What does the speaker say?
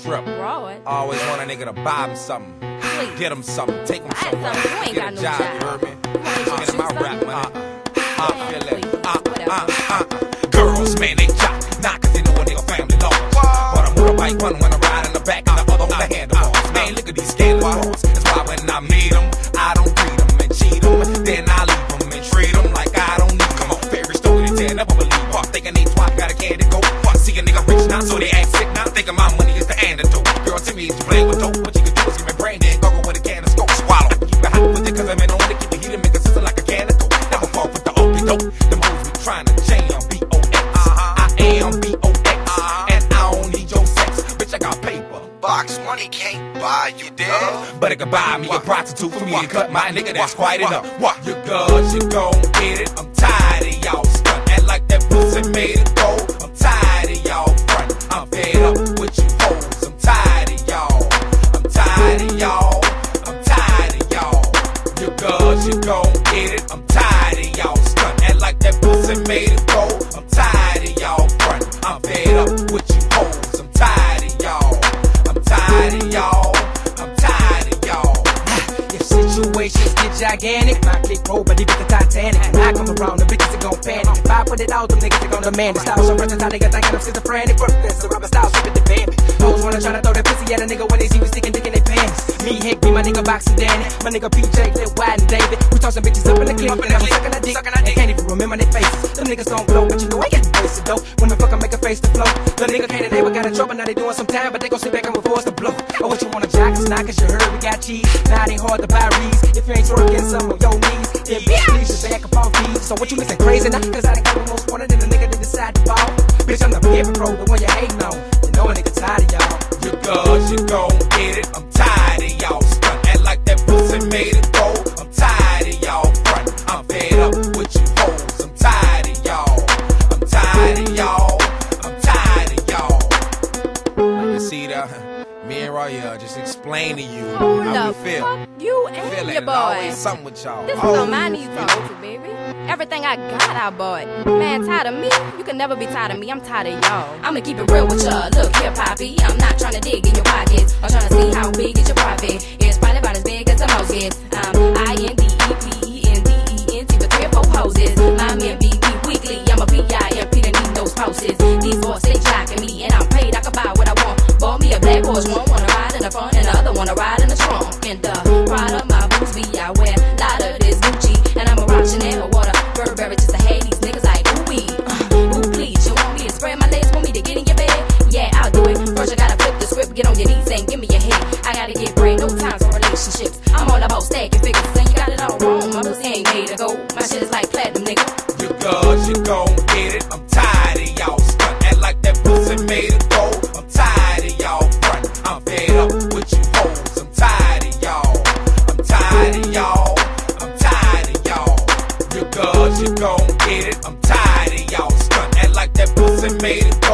trip. Broad. Always want a nigga to buy him something. Please. Get him something, take him Buy somewhere. something. You ain't Get got a no job, job. you heard me? You Get my want rap money. Man, Feel please, it. Girls, man, they jock. Not cause they know a nigga family law. But I'm with a bike one when I ride in the back and the other on the handlebars. Man, look at these scandalous bras. That's why when I meet them, I don't greet them and cheat them. Then I leave them and treat them like I don't need them. Fairy story, they never believe. Thinking they twat, got a candy go. See a nigga rich now, so they act sick now. Thinking my money is the antidote. Girl, to me, it's you play with dope. What you can do is give me brain dead, go with a can of scope. Swallow. Keep it hot with it, cause I'm in on it. Keep it heated, make it sizzle like a can of dope. Never fall with the okey doke. Them hoes be trying to jam B.O.X. I am B.O.X. And I don't need your sex. Bitch, I got paper. Box money can't buy you dead. But it could buy me a prostitute for me to cut my nigga, that's quite enough. You good, you gon' get it. I'm tired of y'all stunt. Act like that pussy made it go. I'm tired of y'all front. I'm fed up with you hoes. I'm tired of y'all. I'm tired of y'all. I'm tired of y'all. You good, you gon' get it. I'm tired of y'all stunt. Act like that pussy made it go. I'm tired of y'all front. I'm fed up with you hoes. I'm tired of y'all. I'm tired of y'all. I'm tired of y'all. If situations get gigantic, my click roll, but leave it the Titanic. When I come around, the bitches are gon' panic. If I put it out, them niggas are gon' demand it. Style so versatile, they got thinking I'm schizophrenic. This the rubber style, shit with the band. Hoes wanna try to throw that pussy at a nigga when they see me sticking dick in their pants. Me, Hick, me, my nigga Box and Danny. My nigga PJ, Lil Wide and David. We toss some bitches up in the clip, and I'm sucking that dick. They can't even remember their faces. Them niggas gon' blow, but you know I get wasted though. When the fuck I make a face to flow. The nigga can't, they got in trouble, now they doing some time, but they gon' sit back and wait for us to blow. Oh, what you wanna jack us, not cause you heard we got cheese. Now it ain't hard to buy reeds. If you ain't twerking some on your knees, then bitch, please just back up off these. So what you listen crazy now? Cause I done got the most wanted in the nigga that decide to ball. Bitch, I'm the paper pro, the one you hating on. You know a nigga tired of y'all. You good, you gon' get it. I'm tired of y'all stunt. Act like that pussy made it go. I'm tired of y'all front. I'm fed up with you hoes. I'm tired of y'all. I'm tired of y'all. I'm tired of y'all. You see that? Me and Royale just explain to you how we feel. Fuck you and Feeling your boy. always something with y'all. This is on my knees, baby. Everything I got, I bought. Man, tired of me? You can never be tired of me. I'm tired of y'all. I'ma keep it real with y'all. Look here, Poppy. I'm not trying to dig in your pockets. I'm trying to see how big is your profit. It's probably about as big as the most gets. INDEPENDENT with 3 or 4 hoses. I'm MBB weekly. I'm a PIMP that need those poses. These boys stay jocking me, and I'm paid. I can buy what I want. Bought me a black horse, one wanna ride in the front, and the other wanna ride in the trunk. And the pride of my boots be I wear a lot of this Gucci, and I'm a rock Chanel water. Burberry just to hate these niggas like ooh-wee. Ooh, please, you want me to spread my legs, want me to get in your bed? Yeah, I'll do it. First you gotta flip the script, get on your knees and give me your head. I gotta get brain, no time for relationships. I'm all about stacking figures, and you got it all wrong. My pussy ain't made to go. My shit is like platinum, nigga. You good, you gon' get it. I'm tired of y'all stunt. Act like that pussy made it go. I'm tired of y'all front. I'm fed up with you hoes. I'm tired of y'all. I'm tired of y'all. I'm tired of y'all. You good, you gon' get it. I'm tired of y'all stunt. Act like that pussy made it go.